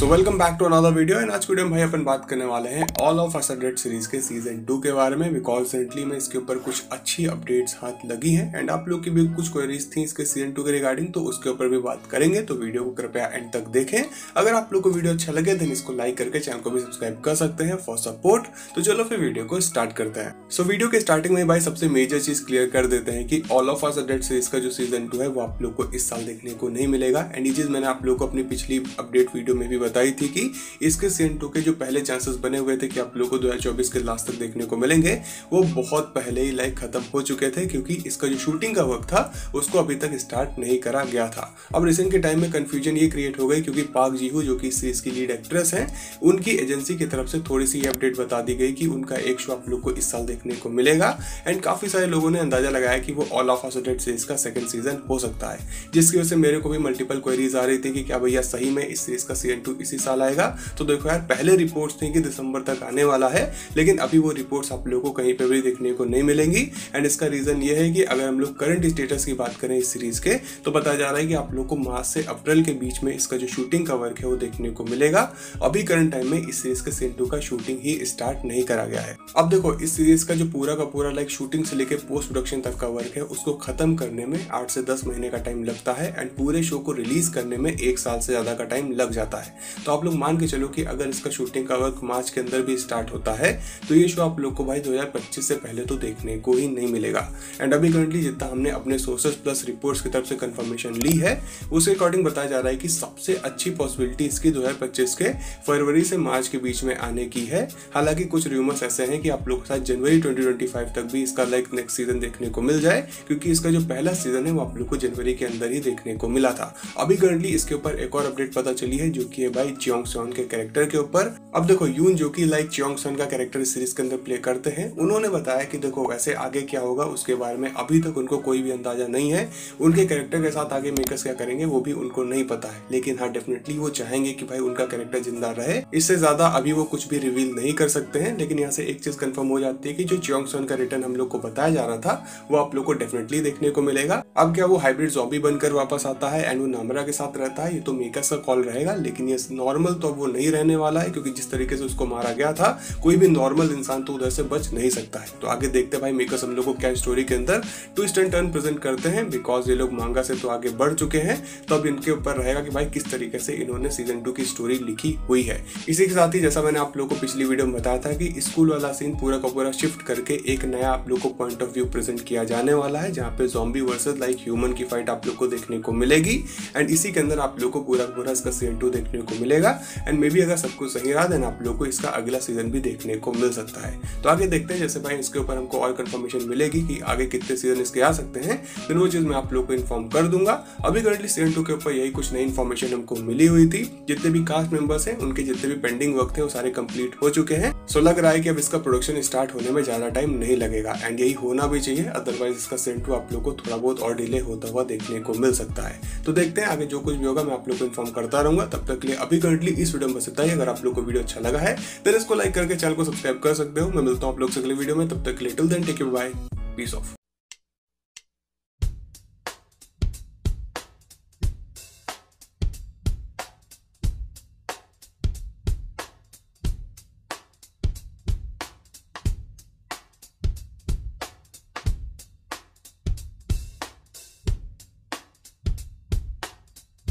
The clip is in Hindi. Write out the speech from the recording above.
So welcome back to another video and आज वीडियो में भाई अपन बात करने वाले हैं all of us dead series के सीजन 2 के बारे में। बिकॉज रिसेंटली में इसके ऊपर कुछ अच्छी अपडेट्स हाथ लगी हैं एंड आप लोग की भी कुछ क्वेरीज थी इसके सीजन 2 के रिगार्डिंग, तो उसके ऊपर भी बात करेंगे। तो वीडियो को कृपया एंड तक देखें। अगर आप लोग को वीडियो अच्छा लगे देन इसको लाइक करके चैनल को भी सब्सक्राइब कर सकते हैं फॉर सपोर्ट। तो चलो फिर वीडियो को स्टार्ट करते हैं। सो वीडियो के स्टार्टिंग में भाई सबसे मेजर चीज क्लियर कर देते हैं कि all of us dead series का जो सीजन 2 है वो आप लोग को इस साल देखने को नहीं मिलेगा। एंड ये चीज मैंने आप लोग को अपनी पिछली अपडेट वीडियो में भी बताई थी कि इसके सीजन 2 के जो पहले चांसेस बने हुए थे कि आप लोगों को 2024 के लास्ट तक देखने को मिलेंगे वो बहुत पहले ही खत्म हो चुके थे, क्योंकि इसका जो शूटिंग का वक्त था उसको अभी तक स्टार्ट नहीं करा गया था। अब रिसेंट के टाइम में कंफ्यूजन ये क्रिएट हो गई क्योंकि पाक जी-हू जो कि इस सीरीज की लीड एक्ट्रेस हैं, उनकी एजेंसी की तरफ से थोड़ी सी अपडेट बता दी गई कि उनका एक शो आप लोग को इस साल देखने को मिलेगा। एंड काफी सारे लोगों ने अंदाजा लगाया कि वो all of us dead series का सेकंड सीजन हो सकता है, जिसकी वजह से मेरे को भी मल्टीपल क्वेरीज आ रही थी कि क्या भैया सही में इस सीरीज का सीजन 2 इसी साल आएगा। तो देखो यार, पहले रिपोर्ट्स थी कि दिसंबर तक आने वाला है, लेकिन अभी वो रिपोर्ट्स आप लोगों को कहीं पे भी देखने को नहीं मिलेंगी। एंड इसका रीजन ये है कि अगर हम लोग करंट स्टेटस की बात करें इस सीरीज के, तो बताया जा रहा है कि आप लोग को मार्च से अप्रैल के बीच में इसका जो शूटिंग का वर्क है वो देखने को मिलेगा। अभी करंट टाइम में इस सीरीज के सीजन 2 का शूटिंग ही स्टार्ट नहीं करा गया है। अब देखो, इस सीरीज का जो पूरा का पूरा शूटिंग से लेकर पोस्ट प्रोडक्शन तक का वर्क है उसको खत्म करने में 8 से 10 महीने का टाइम लगता है एंड पूरे शो को रिलीज करने में 1 साल से ज्यादा का टाइम लग जाता है। तो आप लोग मान के चलो कि अगर इसका शूटिंग का वर्क मार्च के अंदर भी स्टार्ट होता है तो ये शो आप लोग को भाई 2025 से पहले तो देखने को ही नहीं मिलेगा। एंड अभी करंटली जितना हमने अपने सोर्सेस प्लस रिपोर्ट्स की तरफ से कंफर्मेशन ली है उसके अकॉर्डिंग बताया जा रहा है कि सबसे अच्छी पॉसिबिलिटी इसकी 2025 के फरवरी से मार्च के बीच में आने की है। हालांकि कुछ रूमर्स ऐसे हैं कि आप लोग के साथ जनवरी 2025 तक भी इसका नेक्स्ट सीजन देखने को मिल जाए, क्योंकि इसका जो पहला सीजन है वो आप लोग को जनवरी के अंदर ही देखने को मिला था। अभी करंटली इसके ऊपर एक और अपडेट पता चली है जो कि है भाई च्योंग सॉन के कैरेक्टर के ऊपर। अब देखो, यून जो कि च्योंग सॉन का कैरेक्टर इस सीरीज के अंदर प्ले करते हैं, उन्होंने बताया कि देखो वैसे आगे क्या होगा उसके बारे में अभी तक उनको कोई भी अंदाजा नहीं है। उनके कैरेक्टर के साथ आगे मेकर्स क्या करेंगे वो भी उनको नहीं पता है, लेकिन हाँ डेफिनेटली वो चाहेंगे कि भाई उनका कैरेक्टर जिंदा रहे। इससे ज्यादा अभी वो कुछ भी रिवील नहीं कर सकते हैं। लेकिन यहाँ से एक चीज कंफर्म हो जाती है कि जो च्योंग सॉन का रिटर्न हम लोग को बताया जा रहा था वो आप लोग को डेफिनेटली देखने को मिलेगा। अब क्या वो हाइब्रिड ज़ॉम्बी बनकर वापस आता है एंड वो नामरा के साथ रहता है, ये तो मेकर्स का कॉल रहेगा। लेकिन ये नॉर्मल तो वो नहीं रहने वाला है, क्योंकि जिस तरीके से उसको मारा गया था कोई भी नॉर्मल इंसान तो उधर से बच नहीं सकता है। तो आगे देखते हैं भाई मेकर्स हम लोग को क्या स्टोरी के अंदर ट्विस्ट एंड टर्न प्रेजेंट करते हैं। बिकॉज ये लोग मांगा से तो आगे बढ़ चुके हैं, तो अब इनके ऊपर रहेगा कि भाई किस तरीके से इन्होंने सीजन 2 की स्टोरी लिखी हुई है। इसी के साथ ही जैसा मैंने आप लोग को पिछली वीडियो में बताया था कि स्कूल वाला सीन पूरा का पूरा शिफ्ट करके एक नया आप लोग को पॉइंट ऑफ व्यू प्रेजेंट किया जाने वाला है, जहाँ पे ज़ॉम्बी वर्सेस ह्यूमन की फाइट आप लोग को देखने को मिलेगी। एंड इसी के अंदर आप लोग को पूरा पूरा इसका सीजन 2 देखने को मिलेगा। एंड मे बी अगर सब कुछ सही रहा देन आप लोग को इसका अगला सीजन भी देखने को मिल सकता है। तो आगे देखते हैं, जैसे भाई इसके ऊपर हमको और कंफर्मेशन मिलेगी कि आगे कितने सीजन इसके आ सकते हैं, फिर वो चीज मैं आप लोग को इन्फॉर्म कर दूंगा। अभी करंटली सीजन 2 के ऊपर यही कुछ नई इन्फॉर्मेशन हमको मिली हुई थी। जितने भी कास्ट मेंबर्स हैं उनके जितने भी पेंडिंग वर्क थे वो सारे कंप्लीट हो चुके हैं। सो लग रहा है कि अब इसका प्रोडक्शन स्टार्ट होने में ज्यादा टाइम नहीं लगेगा एंड यही होना भी चाहिए, अदरवाइज इसका सीजन 2 आप लोग को थोड़ा बहुत और डिले होता हुआ देखने को मिल सकता है। तो देखते हैं आगे जो कुछ भी होगा मैं आप लोग को इन्फॉर्म करता रहूंगा। तब तक के लिए अभी करंटली इस वीडियो में बस इतना ही। अगर आप लोग को वीडियो अच्छा लगा है तो इसको लाइक करके चैनल को सब्सक्राइब कर सकते हो। मैं मिलता हूँ आप लोग से अगले वीडियो में, तब तक के लिए till then take care, bye, peace of.